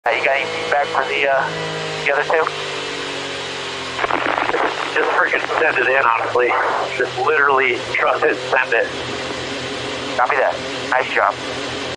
You got any feedback for the other two? Just freaking send it in, honestly. Just literally trust it, send it. Copy that. Nice job.